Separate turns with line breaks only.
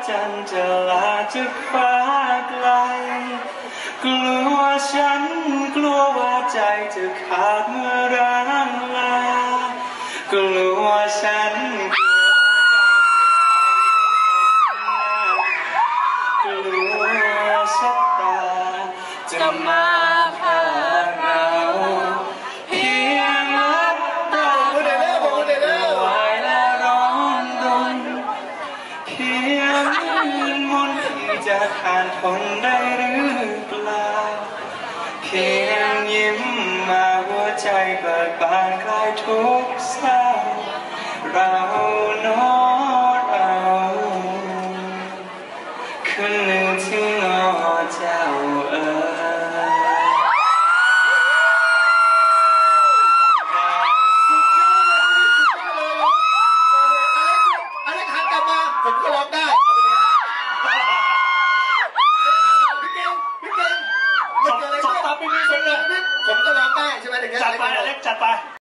จันทร์จะลาจากฟ้าไกลกลัวฉันกลัวว่าใจจะขาดเมื่อร้างลากลัวฉันกลัวชะตาจะมาพาเราเพียงลับตาไหวและร้อนรนเพียงมืดมนที่จะผ่านทนได้หรือเปล่าเพียงยิ้มมาหัวใจเบิกบานคลายทุกเศร้าเราโน้ตเราคืนหนึ่งที่งอเจ้า
อะไรหันกลับมาผมก็ร้อง